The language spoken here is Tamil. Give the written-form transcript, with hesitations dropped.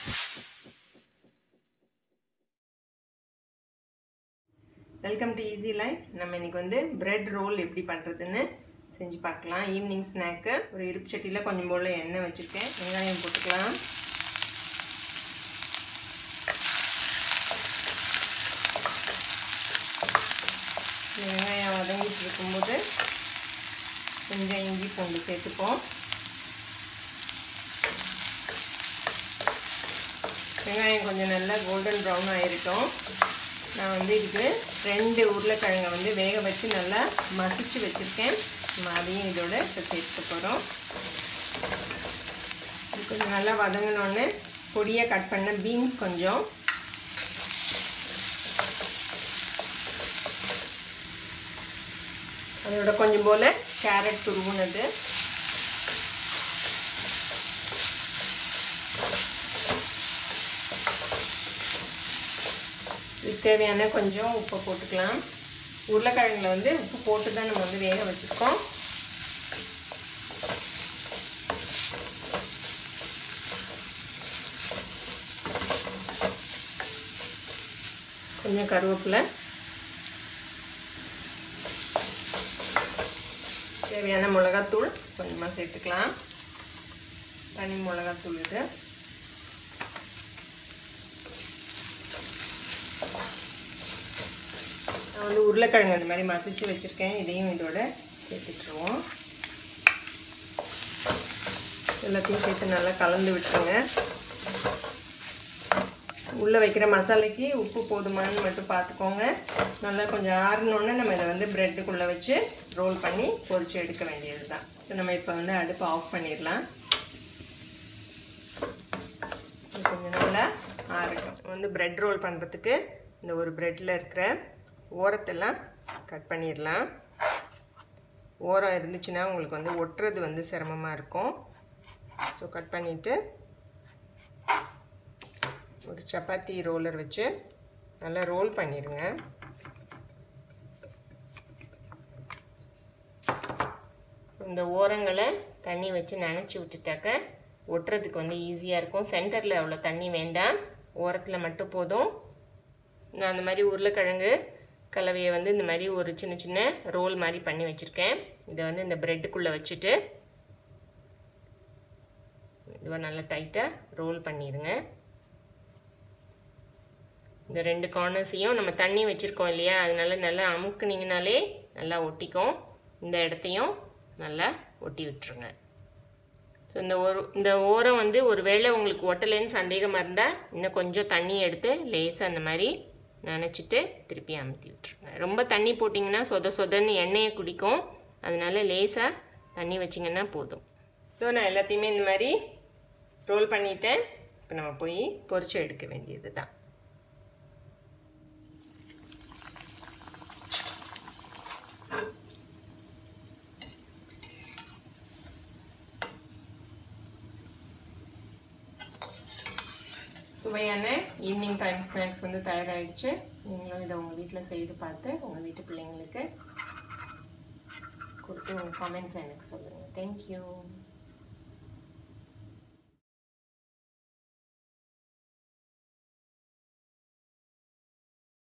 Welcome to easy life. நம்ம இன்னைக்கு வந்து பிரெட் ரோல் எப்படி பண்ணுறதுன்னு செஞ்சு பார்க்கலாம். Evening snack. ஒரு இருப்பு சட்டியில் கொஞ்சம் போல் எண்ணெய் வச்சுருக்கேன். வெங்காயம் போட்டுக்கலாம். வெங்காயம் வதங்கிட்டு இருக்கும்போது கொஞ்சம் இஞ்சி பூண்டு சேர்த்துப்போம். வெங்காயம் கொஞ்சம் நல்லா கோல்டன் ப்ரௌன் ஆகிருக்கும். நான் வந்து இதுக்கு 2 உருளைக்கிழங்கை வந்து வேக வச்சு நல்லா மசிச்சு வச்சுருக்கேன். நம்ம அதையும் இதோட இப்போ சேர்த்துக்க போகிறோம். இது கொஞ்சம் நல்லா வதங்கினோடனே பொடியாக கட் பண்ண பீன்ஸ் கொஞ்சம், அதோட கொஞ்சம் போல் கேரட் துருவுனது, இதுக்கு தேவையான கொஞ்சம் உப்பு போட்டுக்கலாம். உருளைக்கிழங்குல வந்து உப்பு போட்டு தான் நம்ம வந்து வேக வச்சுருக்கோம். கொஞ்சம் கருவேப்பிலை, தேவையான மிளகாத்தூள் கொஞ்சமாக சேர்த்துக்கலாம். தனி மிளகாத்தூள் இது. நான் வந்து உருளைக்கிழங்கு அந்த மாதிரி மசிச்சு வச்சுருக்கேன். இதையும் இதோட சேர்த்துட்டுருவோம். எல்லாத்தையும் சேர்த்து நல்லா கலந்து விட்டுருங்க. உள்ளே வைக்கிற மசாலைக்கு உப்பு போதுமானு மட்டும் பார்த்துக்கோங்க. நல்லா கொஞ்சம் ஆறினோன்னே நம்ம இதை வந்து ப்ரெட்டுக்குள்ளே வச்சு ரோல் பண்ணி பொரிச்சு எடுக்க வேண்டியது தான். நம்ம இப்போ வந்து அடுப்பு ஆஃப் பண்ணிடலாம். கொஞ்சம் நல்லா ஆறட்டும். வந்து ப்ரெட் ரோல் பண்ணுறதுக்கு இந்த ஒரு ப்ரெட்டில் இருக்கிற ஓரத்தெல்லாம் கட் பண்ணிடலாம். ஓரம் இருந்துச்சுன்னா உங்களுக்கு வந்து ஒட்டுறது வந்து சிரமமாக இருக்கும். ஸோ கட் பண்ணிவிட்டு ஒரு சப்பாத்தி ரோலர் வச்சு நல்லா ரோல் பண்ணிடுங்க. இந்த ஓரங்களை தண்ணி வச்சு நனைச்சி விட்டுட்டாக்க ஒட்டுறதுக்கு வந்து ஈஸியாக இருக்கும். சென்டரில் அவ்வளோ தண்ணி வேண்டாம், ஓரத்தில் மட்டும் போதும். நான் அந்த மாதிரி உருளைக்கிழங்கு கலவையை வந்து இந்த மாதிரி ஒரு சின்ன சின்ன ரோல் மாதிரி பண்ணி வச்சுருக்கேன். இதை வந்து இந்த ப்ரெட்டுக்குள்ளே வச்சுட்டு இதுவாக நல்லா டைட்டாக ரோல் பண்ணிடுங்க. இந்த 2 கார்னர்ஸையும் நம்ம தண்ணி வச்சுருக்கோம் இல்லையா, அதனால நல்லா அமுக்குனிங்கனாலே நல்லா ஒட்டிக்கும். இந்த இடத்தையும் நல்லா ஒட்டி விட்டுருங்க. ஸோ இந்த ஓரம் வந்து ஒரு வேளை உங்களுக்கு ஒட்டலைன்னு சந்தேகமாக இருந்தால் இன்னும் கொஞ்சம் தண்ணி எடுத்து லேசாக அந்த மாதிரி நினச்சிட்டு திருப்பி அமுத்தி விட்டுருங்க. ரொம்ப தண்ணி போட்டிங்கன்னா சொதன்னு எண்ணெயை குடிக்கும். அதனால லேசாக தண்ணி வச்சிங்கன்னா போதும். ஸோ நான் எல்லாத்தையுமே இந்த மாதிரி ரோல் பண்ணிட்டேன். இப்போ நம்ம போய் பொரிச்சு எடுக்க வேண்டியது தான். சுவையான ஈவினிங் டைம் ஸ்நாக்ஸ் வந்து தயாராகிடுச்சு. நீங்களும் இதை உங்கள் வீட்டில் செய்து பார்த்து உங்கள் வீட்டு பிள்ளைங்களுக்கு கொடுத்து உங்கள் கமெண்ட்ஸ் எனக்கு சொல்லுங்கள். தேங்க்யூ.